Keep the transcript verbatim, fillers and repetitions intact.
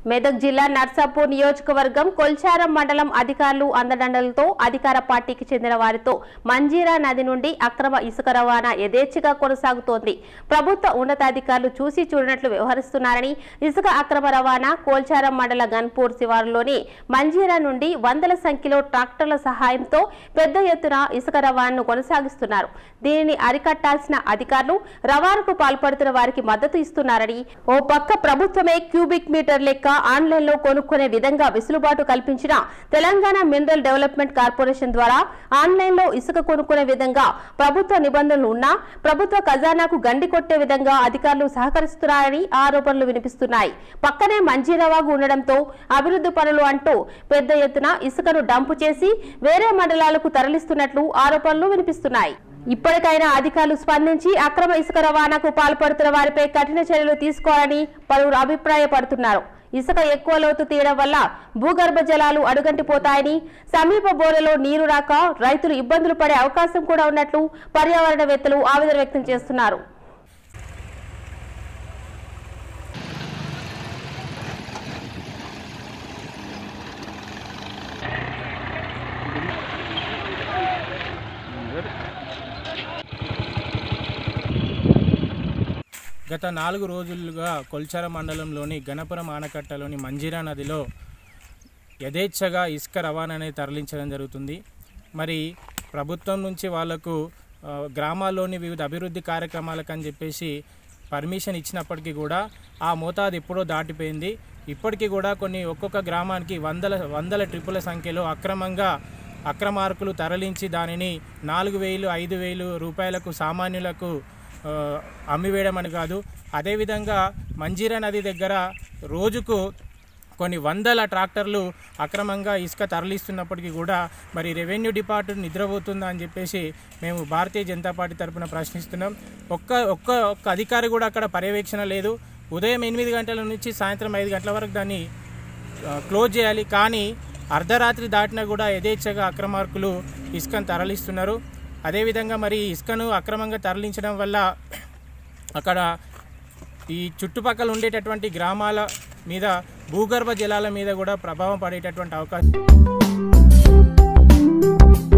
మెదక్ జిల్లా నర్సాపూర్ నియోజకవర్గం కొల్చారం మండలం అధికారులు అందడండలతో అధికార పార్టీకి చెందిన వారితో మంజీరా నది నుండి అక్రమ ఇసుక రవాణా యథేచ్ఛగా కొనసాగుతోంది. ప్రభుత్వ ఉన్నతాధికారులు చూసి చూడనట్లు వ్యవహరిస్తున్నారని, ఇసుక అక్రమ రవాణా కోల్చారం మండల గన్పూర్ శివారులోని మంజీరా నుండి వందల సంఖ్యలో ట్రాక్టర్ల సహాయంతో పెద్ద ఎత్తున ఇసుక రవాణాను కొనసాగిస్తున్నారు. దీనిని అరికట్టాల్సిన అధికారులు రవాణాకు పాల్పడుతున్న వారికి మద్దతు ఇస్తున్నారని, ఓ పక్క ప్రభుత్వమే క్యూబిక్ మీటర్ లెక్క ఆన్లైన్ లో కొనుక్కునే విధంగా వెసులుబాటు కల్పించిన తెలంగాణ మినరల్ డెవలప్మెంట్ కార్పొరేషన్ ద్వారా ఆన్లైన్ లో ఇసుక కొనుక్కునే విధంగా ప్రభుత్వ నిబంధనలు ఉన్నా ప్రభుత్వ ఖజానాకు గండి కొట్టే విధంగా అధికారులు సహకరిస్తున్నారని ఆరోపణలు వినిపిస్తున్నాయి. పక్కనే మంజీరావాగు ఉండడంతో అభివృద్ధి పనులు అంటూ పెద్ద ఎత్తున ఇసుకను డంపు చేసి వేరే మండలాలకు తరలిస్తున్నట్లు ఆరోపణలు వినిపిస్తున్నాయి. ఇప్పటికైనా అధికారులు స్పందించి అక్రమ ఇసుక రవాణాకు పాల్పడుతున్న వారిపై కఠిన చర్యలు తీసుకోవాలని పలువురు అభిప్రాయపడుతున్నారు. ఇసుక ఎక్కువ లోతు తీయడం వల్ల భూగర్భ జలాలు అడుగంటిపోతాయని, సమీప బోర్లలో నీరు రాక రైతులు ఇబ్బందులు పడే అవకాశం కూడా ఉన్నట్లు పర్యావరణవేత్తలు ఆవేదన వ్యక్తం చేస్తున్నారు. గత నాలుగు రోజులుగా కొల్చారం మండలంలోని గణపురం ఆనకట్టలోని మంజీరా నదిలో యథేచ్ఛగా ఇసుక రవాణా అనేది తరలించడం జరుగుతుంది. మరి ప్రభుత్వం నుంచి వాళ్లకు గ్రామాల్లోని వివిధ అభివృద్ధి కార్యక్రమాలకు అని చెప్పేసి పర్మిషన్ ఇచ్చినప్పటికీ కూడా ఆ మోతాదు ఎప్పుడో దాటిపోయింది. ఇప్పటికీ కూడా కొన్ని ఒక్కొక్క గ్రామానికి వందల వందల ట్రిప్పుల సంఖ్యలో అక్రమంగా అక్రమార్కులు తరలించి దానిని నాలుగు వేలు ఐదు వేలు రూపాయలకు సామాన్యులకు అమ్మివేయడం అని కాదు. అదేవిధంగా మంజీరా నది దగ్గర రోజుకు కొన్ని వందల ట్రాక్టర్లు అక్రమంగా ఇసుక తరలిస్తున్నప్పటికీ కూడా మరి రెవెన్యూ డిపార్ట్మెంట్ నిద్రపోతుందా అని చెప్పేసి మేము భారతీయ జనతా పార్టీ తరఫున ప్రశ్నిస్తున్నాం. ఒక్క ఒక్క ఒక్క అధికారి కూడా అక్కడ పర్యవేక్షణ లేదు. ఉదయం ఎనిమిది గంటల నుంచి సాయంత్రం ఐదు గంటల వరకు దాన్ని క్లోజ్ చేయాలి, కానీ అర్ధరాత్రి దాటినా కూడా యథేచ్ఛగా అక్రమార్కులు ఇసుకను తరలిస్తున్నారు. అదేవిధంగా మరి ఇసుకను అక్రమంగా తరలించడం వల్ల అక్కడ ఈ చుట్టుపక్కల ఉండేటటువంటి గ్రామాల మీద భూగర్భ జలాల మీద కూడా ప్రభావం పడేటటువంటి అవకాశం